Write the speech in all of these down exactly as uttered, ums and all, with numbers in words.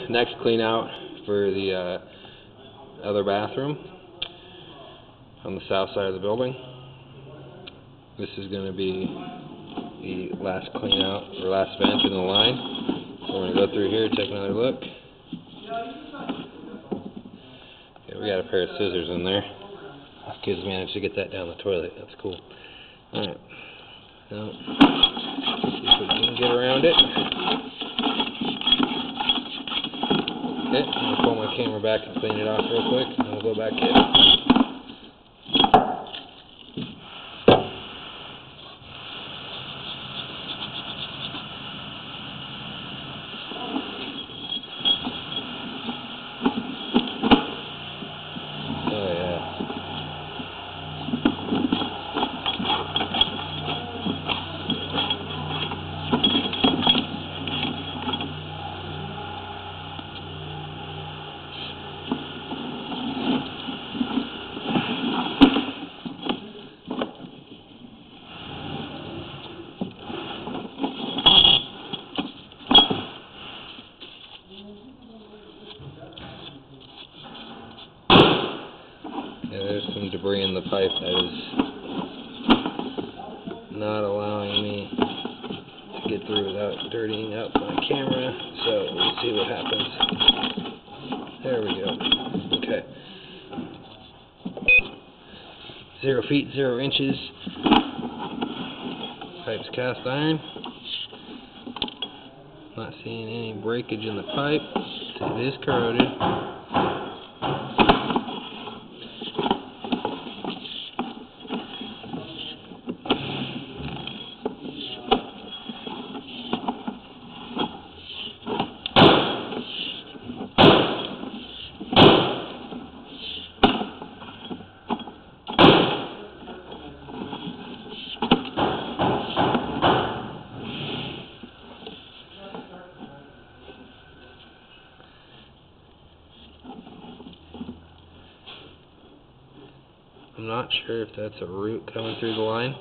next clean out for the uh, other bathroom on the south side of the building. This is going to be the last clean out or last vent in the line. So we're going to go through here, take another look. Yeah, we got a pair of scissors in there. Kids managed to get that down the toilet. That's cool. Alright. Now, see if we can get around it. Okay, I'm going to pull my camera back and clean it off real quick, and we'll go back in. Yeah, there's some debris in the pipe that is not allowing me to get through without dirtying up my camera, so we'll see what happens. There we go. Okay. Zero feet, zero inches. Pipe's cast iron. Not seeing any breakage in the pipe. It is corroded. I'm not sure if that's a root coming through the line.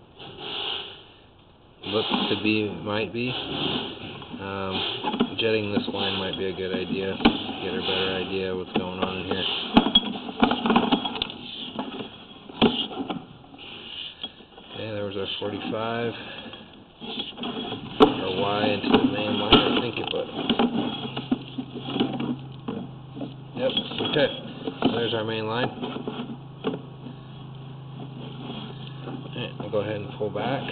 Looks to be, might be. Um, jetting this line might be a good idea. Get a better idea of what's going on in here. Okay, there was our forty-five. Our Y into the main line, I think it was. Yep, okay. There's our main line. I'll go ahead and pull back.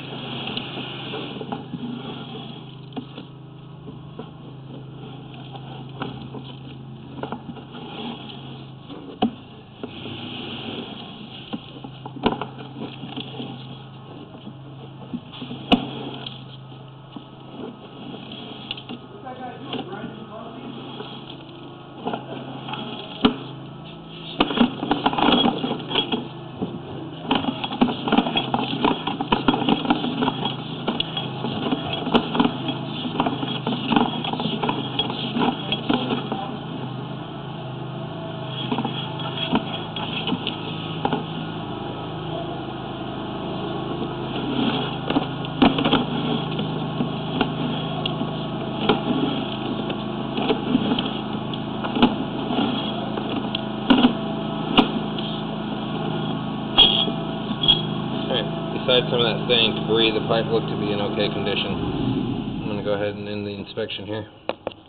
Besides some of that staying debris, the pipe looked to be in okay condition. I'm going to go ahead and end the inspection here.